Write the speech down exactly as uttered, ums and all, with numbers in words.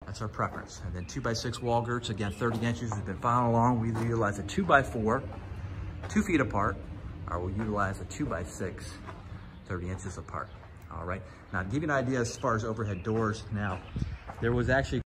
That's our preference. And then two by six wall girts, again, thirty inches has been following along. We either utilize a two by four, two feet apart, or we'll utilize a two by six, thirty inches apart. All right. Now to give you an idea as far as overhead doors, now there was actually